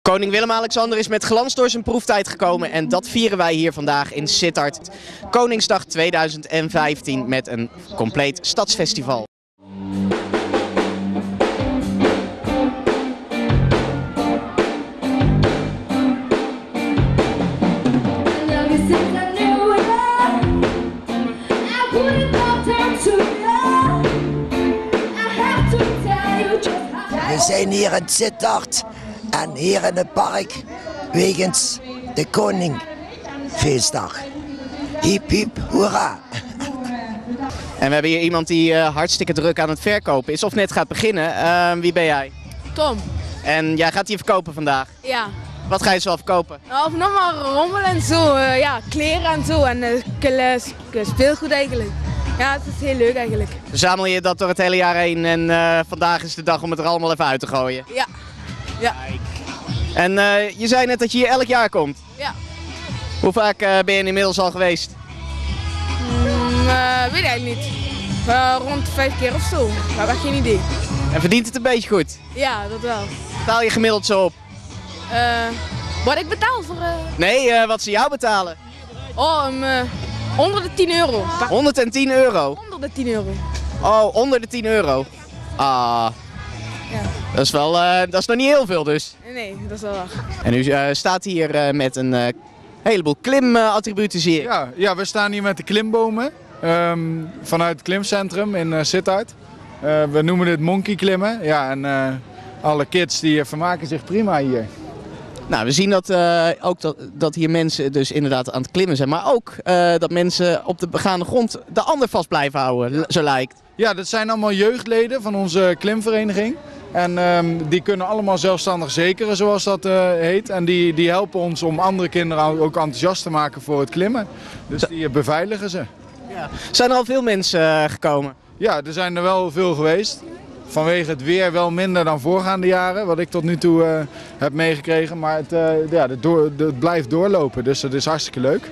Koning Willem-Alexander is met glans door zijn proeftijd gekomen en dat vieren wij hier vandaag in Sittard. Koningsdag 2015 met een compleet stadsfestival. We zijn hier in Sittard en hier in het park wegens de Koningfeestdag. Hiep hiep hoera! En we hebben hier iemand die hartstikke druk aan het verkopen is of net gaat beginnen. Wie ben jij? Tom. En jij gaat hier verkopen vandaag. Ja. Wat ga je zoal verkopen? Nou, nog maar rommel en zo. Ja, kleren en zo. En speelgoed eigenlijk. Ja, het is heel leuk eigenlijk. Verzamel je dat door het hele jaar heen en vandaag is de dag om het er allemaal even uit te gooien? Ja. Ja. En je zei net dat je hier elk jaar komt. Ja. Hoe vaak ben je inmiddels al geweest? Weet ik eigenlijk niet. Rond 5 keer of zo. Maar ik heb geen idee. En verdient het een beetje goed? Ja, dat wel. Betaal je gemiddeld zo op? Wat ik betaal voor... Nee, wat ze jou betalen. Onder de 10 euro. 110 euro? Onder de 10 euro. Oh, onder de 10 euro. Ah. Ja. Dat is wel, dat is nog niet heel veel dus. Nee, dat is wel waar. En u staat hier met een heleboel klimattributen zie ik. Ja, we staan hier met de klimbomen vanuit het klimcentrum in Sittard. We noemen dit monkey klimmen. Ja, en alle kids die vermaken zich prima hier. Nou, we zien dat hier mensen dus inderdaad aan het klimmen zijn. Maar ook dat mensen op de begaande grond de ander vast blijven houden, zo lijkt. Ja, dat zijn allemaal jeugdleden van onze klimvereniging. En die kunnen allemaal zelfstandig zekeren, zoals dat heet. En die helpen ons om andere kinderen ook enthousiast te maken voor het klimmen. Dus die beveiligen ze. Ja. Zijn er al veel mensen gekomen? Ja, er zijn er wel veel geweest. Vanwege het weer wel minder dan voorgaande jaren, wat ik tot nu toe heb meegekregen. Maar het blijft doorlopen, dus dat is hartstikke leuk.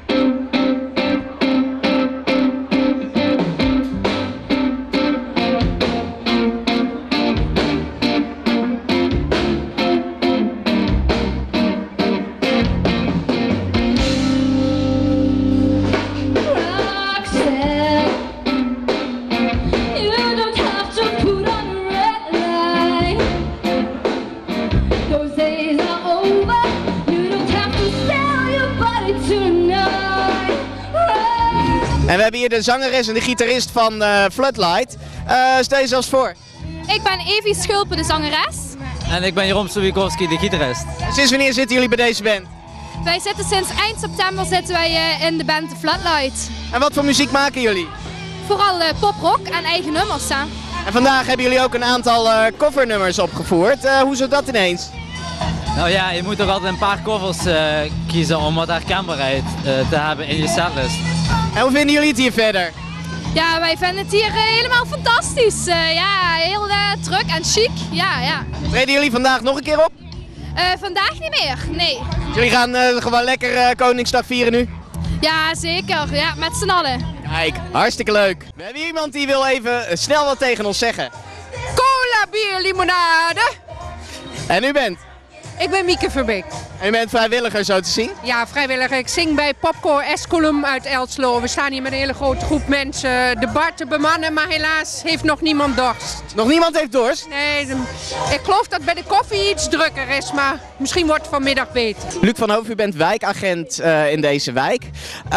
En we hebben hier de zangeres en de gitarist van Floodlight. Stel je zelfs voor. Ik ben Evie Schulpen, de zangeres. En ik ben Jeroen Sobiekovski, de gitarist. Sinds wanneer zitten jullie bij deze band? Wij zitten sinds eind september in de band The Floodlight. En wat voor muziek maken jullie? Vooral poprock en eigen nummers. Hè. En vandaag hebben jullie ook een aantal covernummers opgevoerd. Hoe zit dat ineens? Nou ja, je moet toch altijd een paar covers kiezen om wat herkenbaarheid te hebben in je setlist. En hoe vinden jullie het hier verder? Ja, wij vinden het hier helemaal fantastisch. Ja, heel druk en chic. Ja. Treden jullie vandaag nog een keer op? Vandaag niet meer, nee. Jullie gaan gewoon lekker Koningsdag vieren nu? Ja, zeker. Ja, met z'n allen. Kijk, hartstikke leuk. We hebben hier iemand die wil even snel wat tegen ons zeggen. Cola, bier, limonade. En u bent? Ik ben Mieke Verbeek. En u bent vrijwilliger zo te zien? Ja, vrijwilliger. Ik zing bij Popcore Escolum uit Elslo. We staan hier met een hele grote groep mensen de bar te bemannen, maar helaas heeft nog niemand dorst. Nog niemand heeft dorst? Nee, ik geloof dat bij de koffie iets drukker is, maar misschien wordt het vanmiddag beter. Luc van Hoven, u bent wijkagent in deze wijk.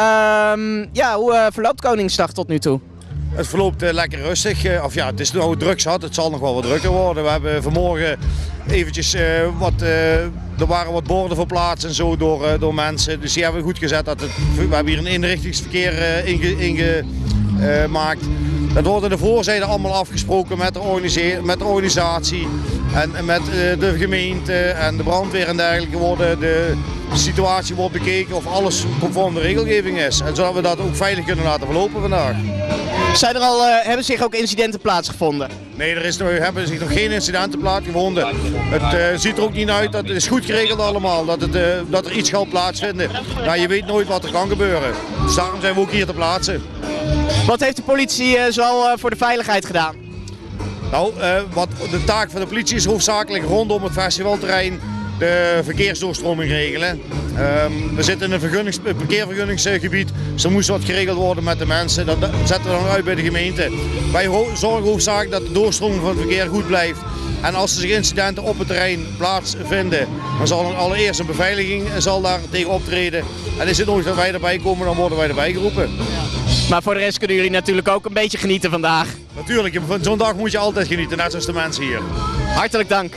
Hoe verloopt Koningsdag tot nu toe? Het verloopt lekker rustig. Het is nog druk zat. Het zal nog wel wat drukker worden. We hebben vanmorgen eventjes er waren wat borden verplaatst en zo door mensen. Dus die hebben we goed gezet. We hebben hier een eenrichtingsverkeer ingemaakt. Dat wordt in de voorzijde allemaal afgesproken met de organisatie en met de gemeente en de brandweer en dergelijke. De situatie wordt bekeken of alles conform de regelgeving is. En zodat we dat ook veilig kunnen laten verlopen vandaag. Hebben zich ook incidenten plaatsgevonden? Nee, hebben zich nog geen incidenten plaatsgevonden. Het ziet er ook niet uit, het is goed geregeld allemaal, dat er iets gaat plaatsvinden. Nou, je weet nooit wat er kan gebeuren. Dus daarom zijn we ook hier te plaatsen. Wat heeft de politie zoal voor de veiligheid gedaan? Nou, wat de taak van de politie is hoofdzakelijk rondom het festivalterrein de verkeersdoorstroming regelen. We zitten in een parkeervergunningsgebied, dus er moest wat geregeld worden met de mensen. Dat zetten we dan uit bij de gemeente. Wij zorgen hoofdzakelijk dat de doorstroming van het verkeer goed blijft. En als er zich incidenten op het terrein plaatsvinden, dan zal allereerst een beveiliging daar tegen optreden. En is het nodig dat wij erbij komen, dan worden wij erbij geroepen. Maar voor de rest kunnen jullie natuurlijk ook een beetje genieten vandaag. Natuurlijk, van zo'n dag moet je altijd genieten, net zoals de mensen hier. Hartelijk dank.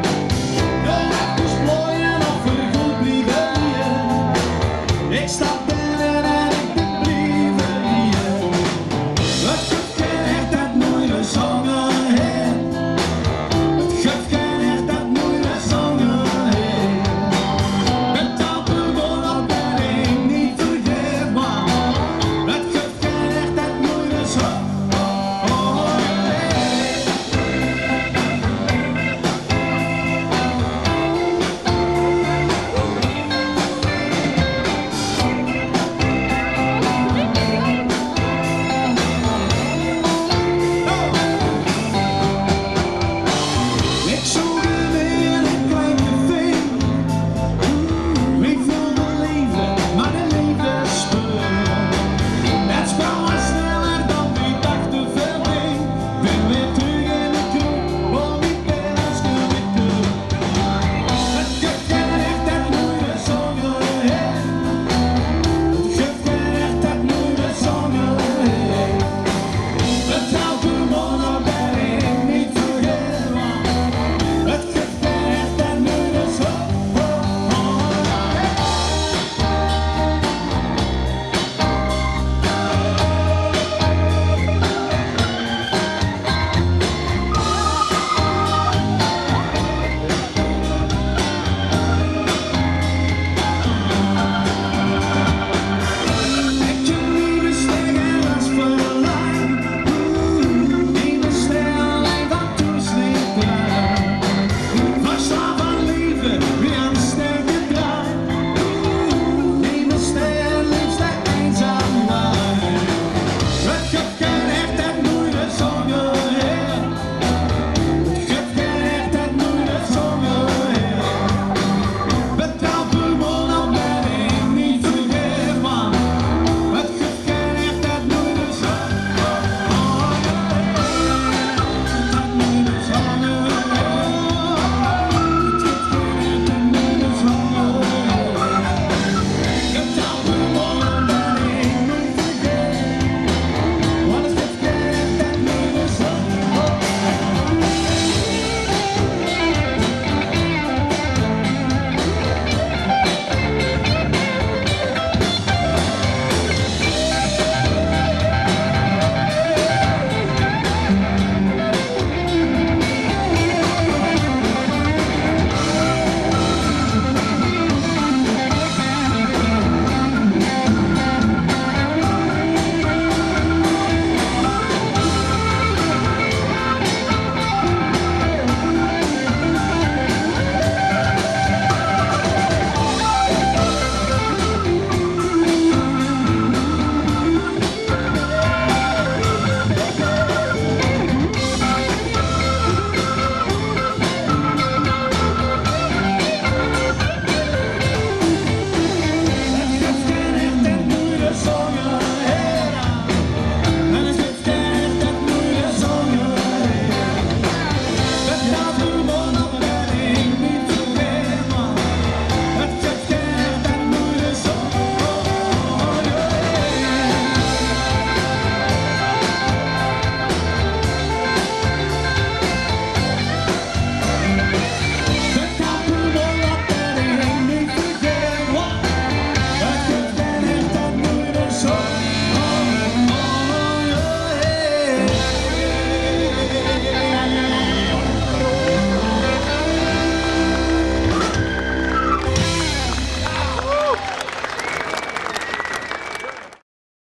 Stop